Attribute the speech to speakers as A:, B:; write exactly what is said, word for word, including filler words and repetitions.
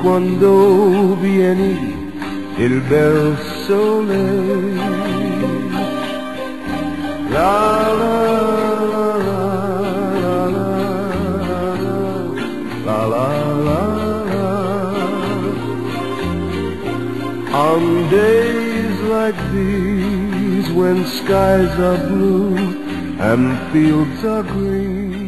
A: quando vieni il bel sole. La la la la la la la la. On days like these when skies are blue and fields are green,